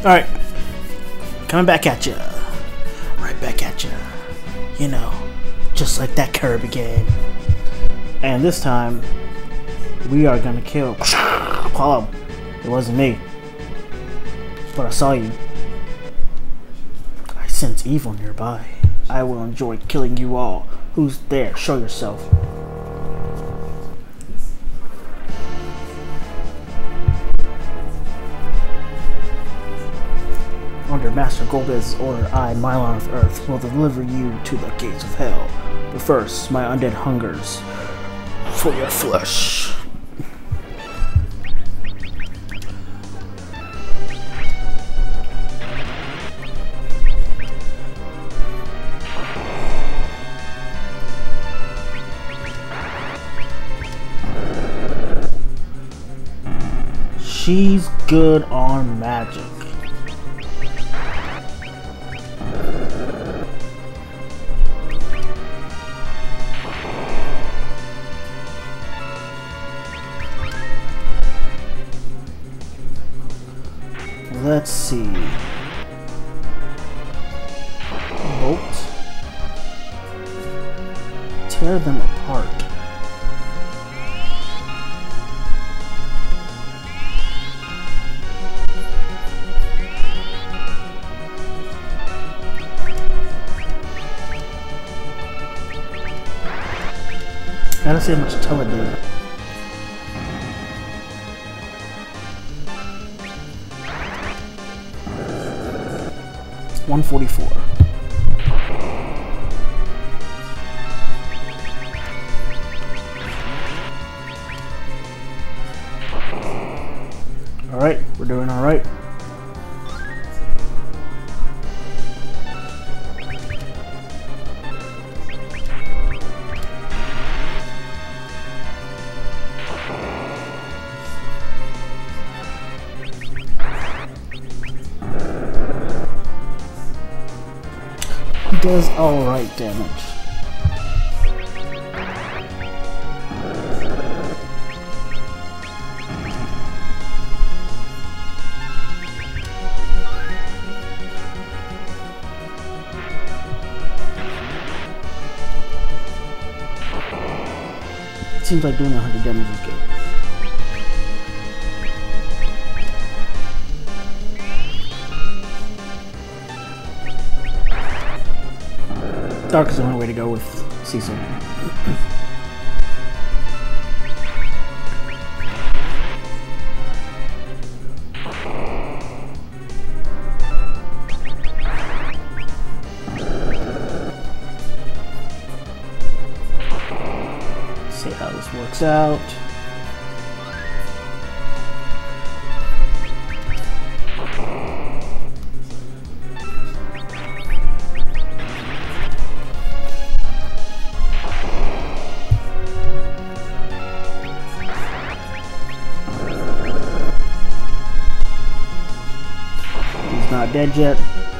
Alright, coming back at ya. Right back at ya. You know, just like that Kirby game. And this time, we are gonna kill Apollo. It wasn't me, but I saw you. I sense evil nearby. I will enjoy killing you all. Who's there? Show yourself. Under Master Golbez's order, I, Mylon of Earth, will deliver you to the gates of hell. But first, my undead hungers for your flesh. She's good on magic. Let's see. Bolt. Tear them apart. I gotta see how much Tele did. $144. Alright, we're doing alright. Does alright damage. Seems like doing 100 damage is good. Dark is the only way to go with Cecil. See how this works out. Not dead yet.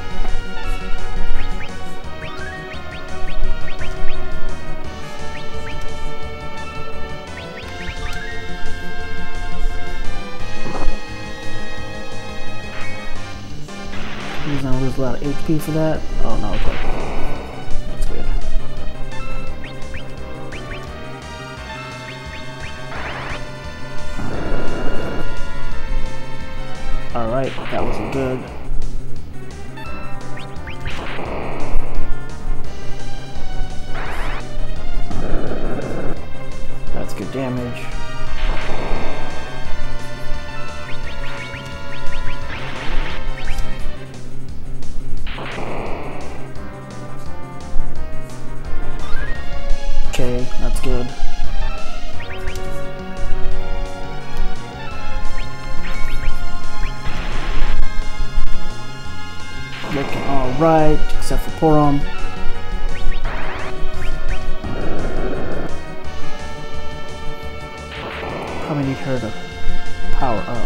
He's gonna lose a lot of HP for that. Oh no, okay. That's good. Alright, that wasn't good. That's good damage. Okay, that's good. Looking alright, except for Porom. Probably need her to power up.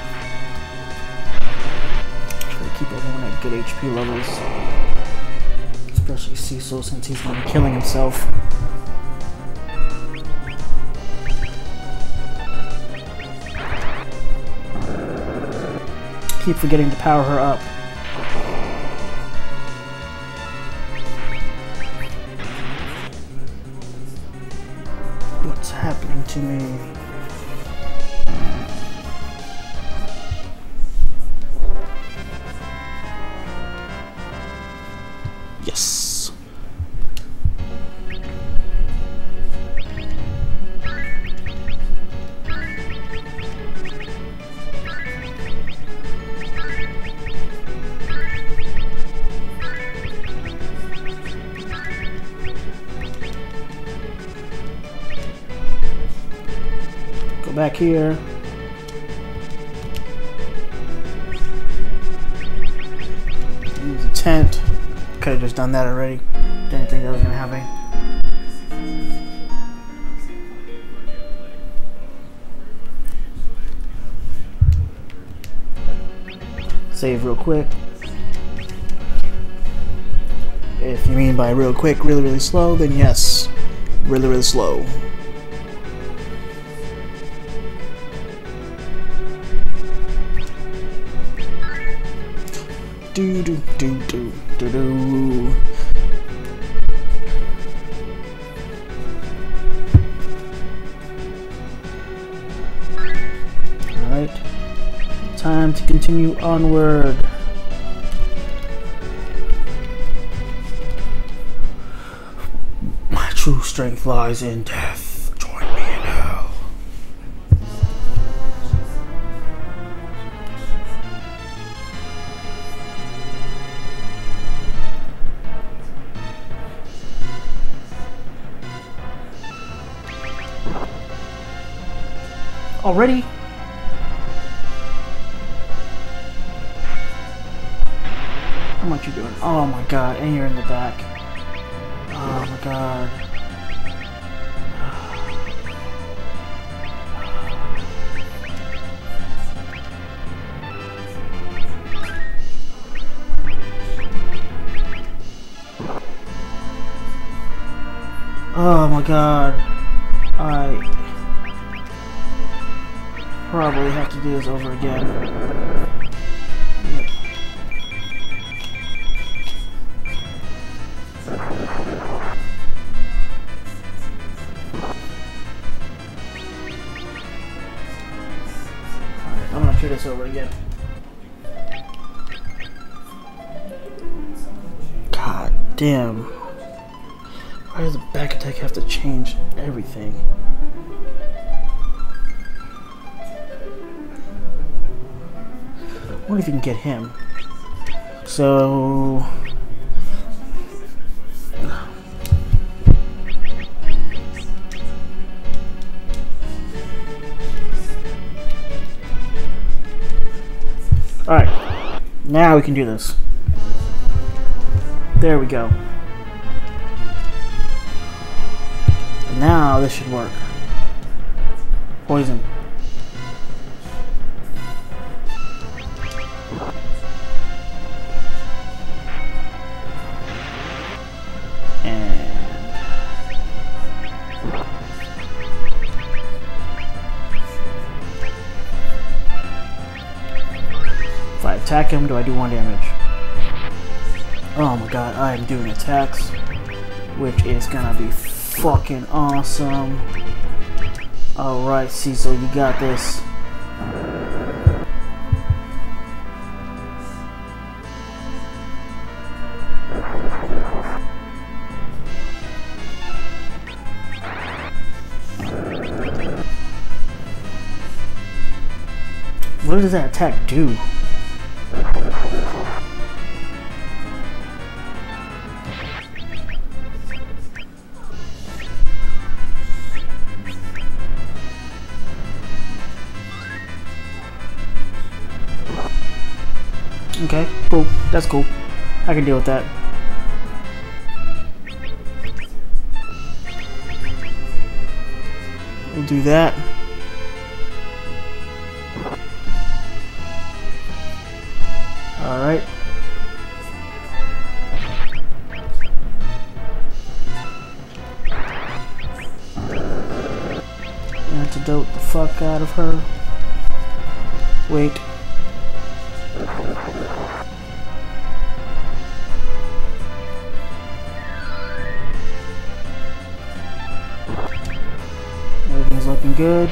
Try to keep everyone at good HP levels. Especially Cecil, since he's gonna be killing himself. Keep forgetting to power her up. What's happening to me? Yes. Go back here. Use a tent. Could have just done that already. Didn't think that was gonna happen. Save real quick. If you mean by real quick, really, really slow, then yes. Really, really slow. Do do do do do do. Alright. Time to continue onward. My true strength lies in death. Join me in hell. Already? How much you doing? Oh my god, and you're in the back. Oh my god. Oh my god. I probably have to do this over again. Yep. Alright, I'm gonna do this over again. God damn. Why does the back attack have to change everything? What if you can get him? So alright, now we can do this. There we go. Now this should work. Poison. If I attack him, do I do 1 damage? Oh my god, I am doing attacks, which is gonna be fucking awesome. Alright, Cecil, you got this. What does that attack do? Okay, cool. That's cool. I can deal with that. We'll do that. Alright. antidote the fuck out of her. Wait. Everything's looking good.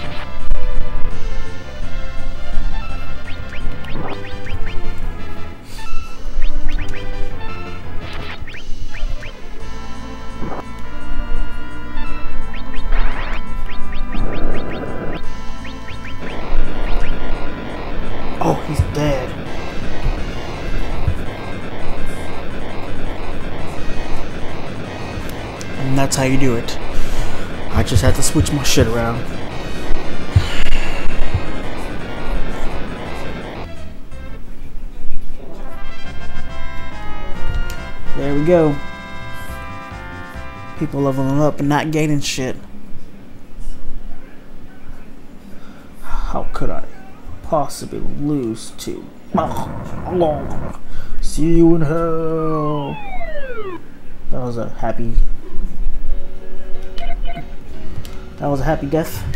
Oh, he's dead. And that's how you do it. I just had to switch my shit around. There we go. People leveling up and not gaining shit. How could I possibly lose to? See you in hell. That was a happy death.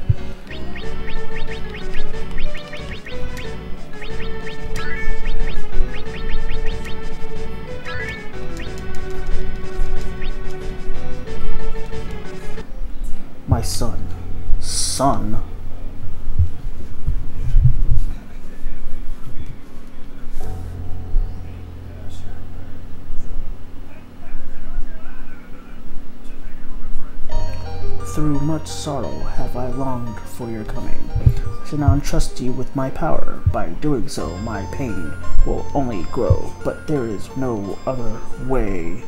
My son. Through much sorrow have I longed for your coming. I shall now entrust you with my power. By doing so, my pain will only grow, but there is no other way.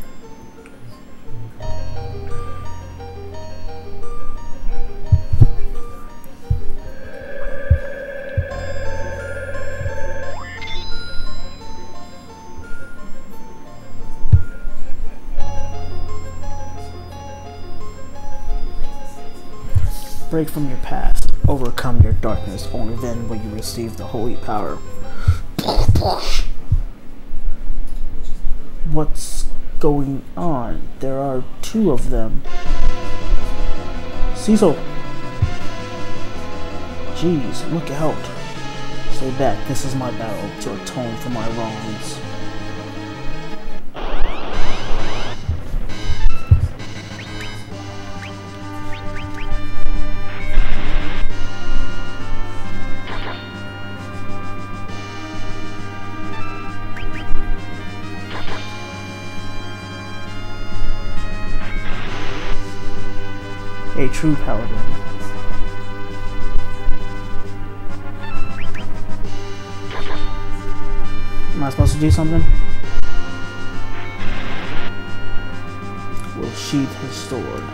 Break from your past, overcome your darkness, only then will you receive the holy power. What's going on? There are two of them. Cecil! Jeez, look out. Stay back, this is my battle to atone for my wrongs. A true paladin. Am I supposed to do something? Will sheath his sword.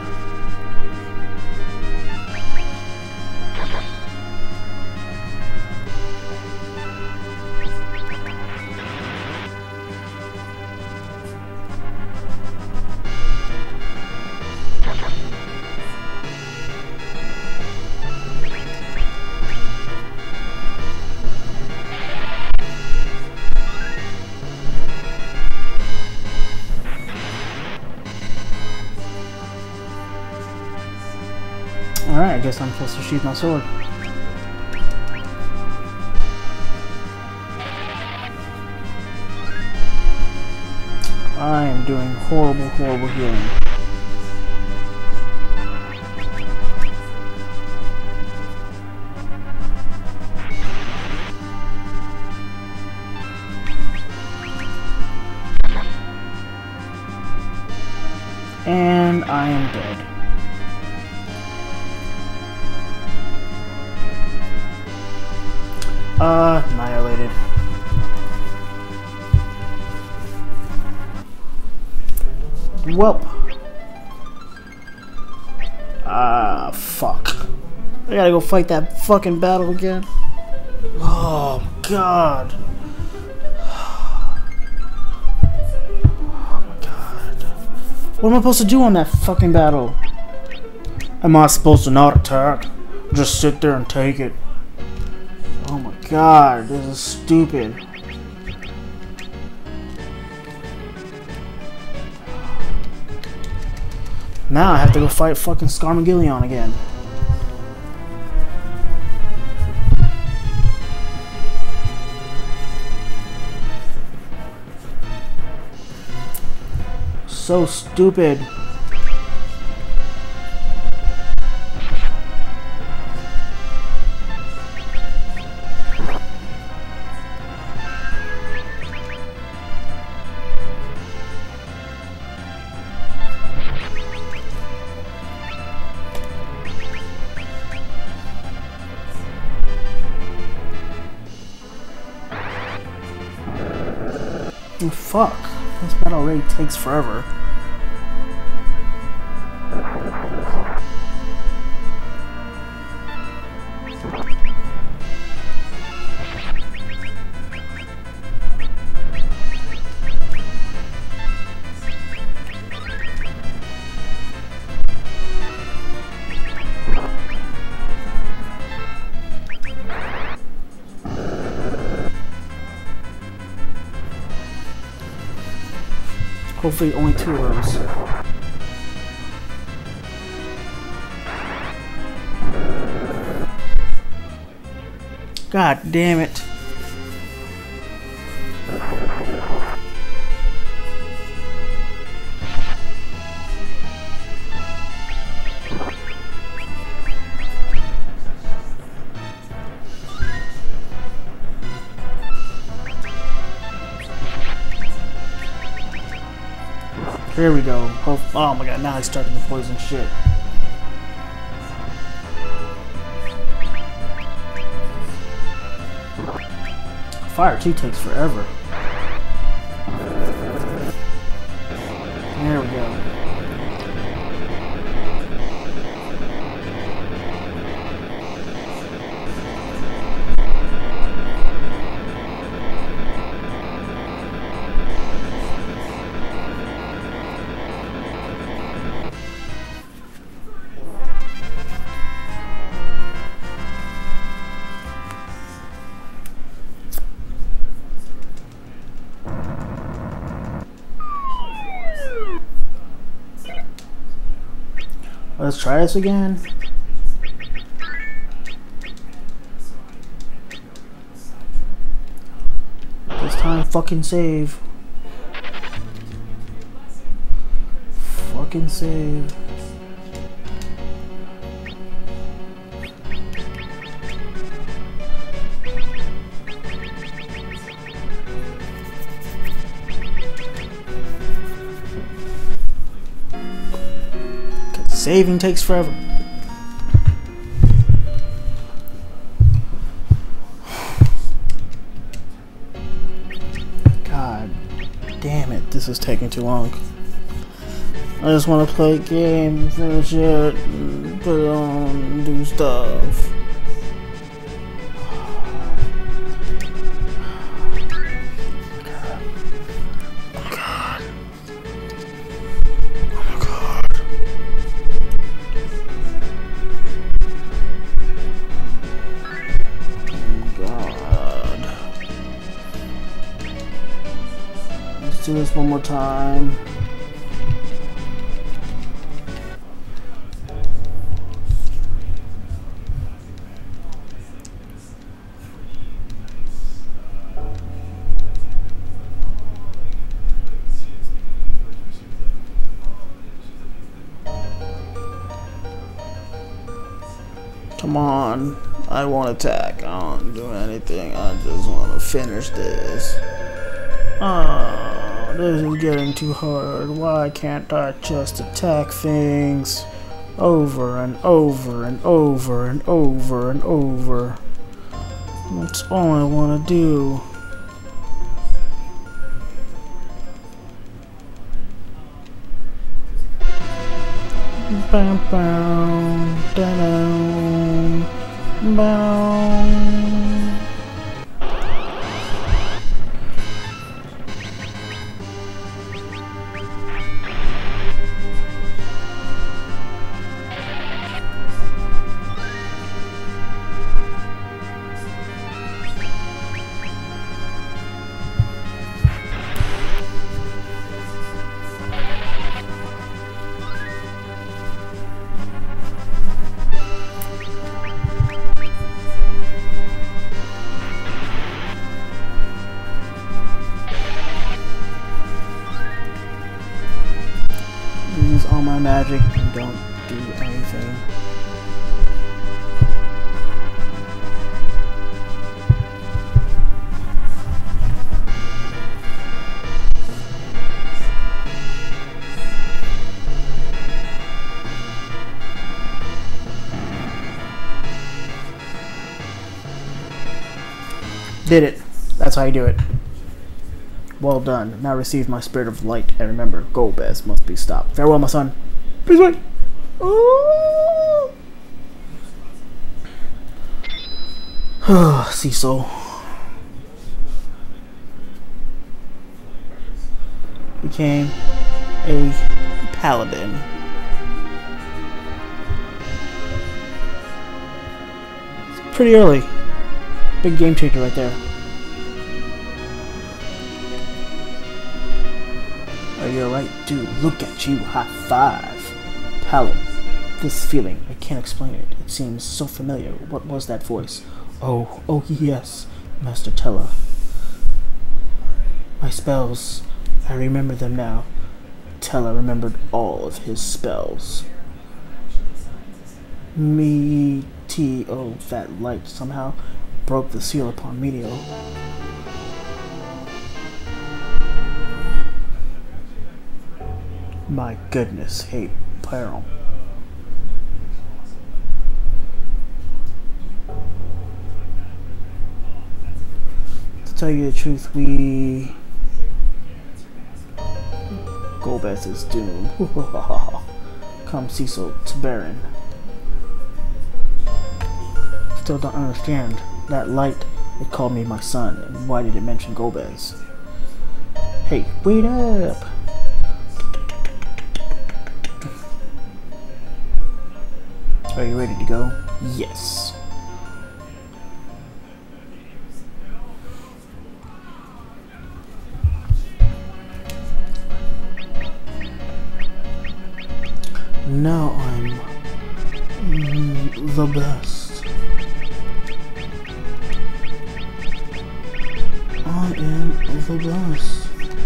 Alright, I guess I'm supposed to sheath my sword. I am doing horrible healing. And I am dead. Annihilated. Welp. Fuck. I gotta go fight that fucking battle again. Oh, God. Oh, my God. What am I supposed to do on that fucking battle? Am I supposed to not attack? Just sit there and take it? Oh my God, this is stupid. Now I have to go fight fucking Scarmagillion again. so stupid. Oh, fuck. This battle rate takes forever. Hopefully only 2 of those. God damn it. There we go. Oh my god, now he's starting to poison shit. Fire 2 takes forever. There we go. Let's try this again. This time, fucking save. Fucking save. Saving takes forever. God damn it, this is taking too long. I just want to play games, finish it, put it on, do stuff. Do this one more time. Come on, I won't attack. I don't do anything. I just want to finish this. This is getting too hard. Why can't I just attack things over and over and over and over and over? That's all I want to do. Bam, bam, da-dum, bam. magic and don't do anything. Did it. That's how you do it. Well done. Now receive my spirit of light, and remember, Golbez must be stopped. Farewell, my son. Please wait. Oh, Cecil. Became a paladin. It's pretty early. Big game changer right there. Are you alright? Dude, look at you. High five. Paladin. This feeling, I can't explain it. It seems so familiar. What was that voice? Oh yes, Master Tella. My spells. I remember them now. Tella remembered all of his spells. Oh, that light somehow broke the seal upon Meteo. My goodness, hey, Pyro. To tell you the truth, Golbez is doomed. Come, Cecil, to Baron. Still don't understand. That light, it called me my son, and why did it mention Golbez? Hey, wait up! Are you ready to go? Yes. Now I'm the best. I am the best.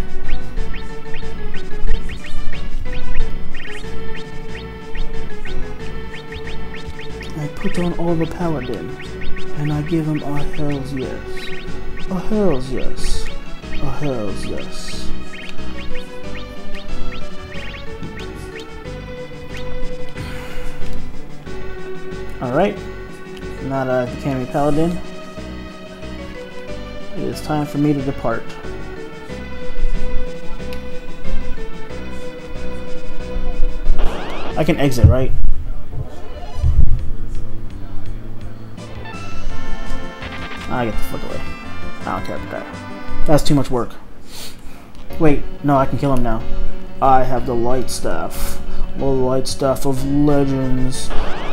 I put on all the paladin, and I give him a hell's yes. A hell's yes. A hell's yes. Alright, now that I became a paladin, it is time for me to depart. I can exit, right? I get the fuck away. I don't care about that. That's too much work. Wait, no, I can kill him now. I have the light staff. The light staff of legends.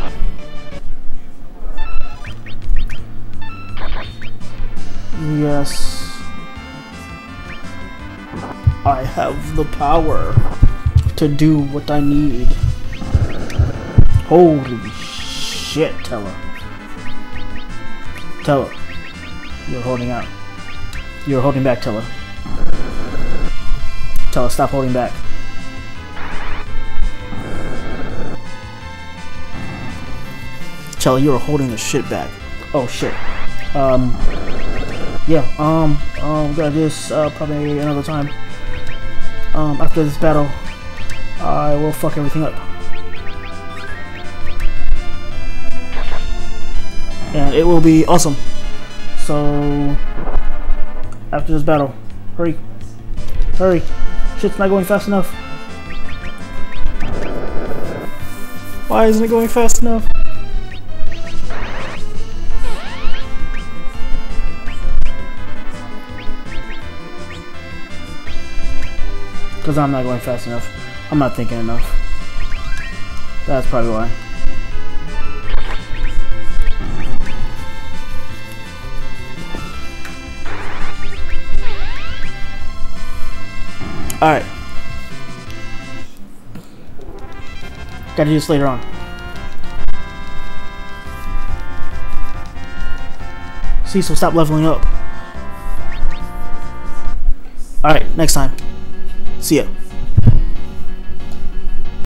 Yes. I have the power to do what I need. Holy shit, Tella. Tella. You're holding out. You're holding back, Tella. Tella, stop holding back. Tella, you're holding the shit back. Oh shit. Yeah, we gotta do this, probably another time. After this battle, I will fuck everything up. And it will be awesome. So, after this battle, hurry. Hurry. Shit's not going fast enough. Why isn't it going fast enough? Because I'm not going fast enough. I'm not thinking enough. That's probably why. Alright. Gotta do this later on. Cecil, stop leveling up. Alright, next time. See ya.